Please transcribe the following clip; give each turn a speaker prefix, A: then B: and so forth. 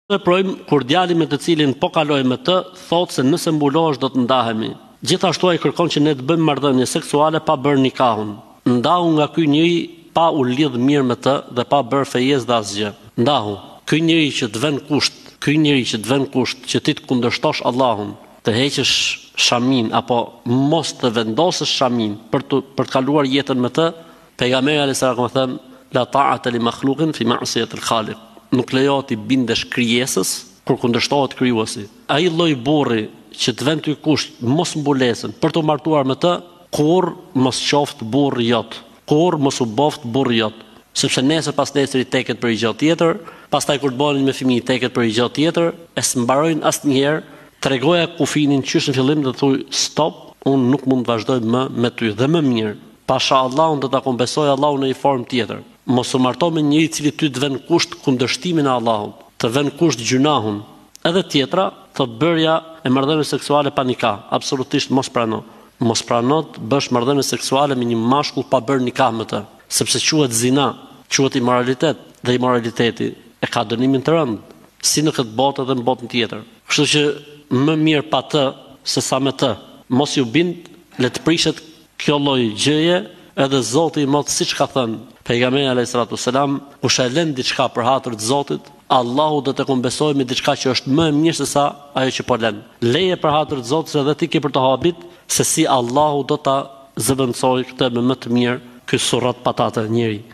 A: Veprojmë kur djali me të cilin po kaloj me të, thotë se nëse mbulohesh do të ndahemi. Gjithashtu ai kërkon që ne të bëjmë marrëdhënie seksuale pa bërë nikahun. Ndahu nga ky njeri pa u lidh mirë me të dhe pa bërë fejes dhe asgjë. Ndahu, ky njeri që të vën kusht, që ti të kundërshtosh Allahun, të heqësh shamin apo mos të vendosësh shamin për të kaluar jetën me të, pejgamberi alayhis salam ka thënë la ta'ata li makhluqin fi ma'siyati al-khaliq. Nuk lejohet i bindesh krijesës kur kundërshtohet krijuesi. Ai lloj burri që të vend ty kusht mos mbulesën për të martuar me të, kur mos qoftë burri jot, kur mos u boft burri jot, sepse nesër pas nesër i teket për gjë tjetër, pastaj kur të bëhen me fëmijë i teket për gjë tjetër, e s'mbarojnë asnjëherë. Tregoja kufinin qysh në fillim dhe thuj stop, unë nuk mund të vazhdoj më me ty dhe më mirë. Pasha Allahun do ta kompensoj Allahun në një formë tjetër. Mos u marto me njëri i cili ty të vën kusht kundërshtimin e Allahut, të vën kusht gjunahun. Edhe tjetra, thot bërja e marrëdhënies seksuale pa nikah, absolutisht mos prano. Mos prano të bësh marrëdhënie seksuale me një mashkull pa bërë nikah me të, sepse quhet zina, quhet imoralitet, dhe imoraliteti e ka dënimin të rëndë, si në këtë botë edhe në botën tjetër. Kështu që më mirë pa të se sa me të. Mos ju bind, le të prishet kjo lloj gjëje, edhe Zoti i Madh siç ka thënë pejgamberi alayhis salam, kush e lën diçka për hatër të Zotit, Allahu do të kompensojë me diçka që është më e mirë se sa ajo që po lën. Leje për hatër të Zotit edhe ti ke për të habit, se si Allahu do ta zëvendësojë këtë me më të mirë ky surrat patate njeri.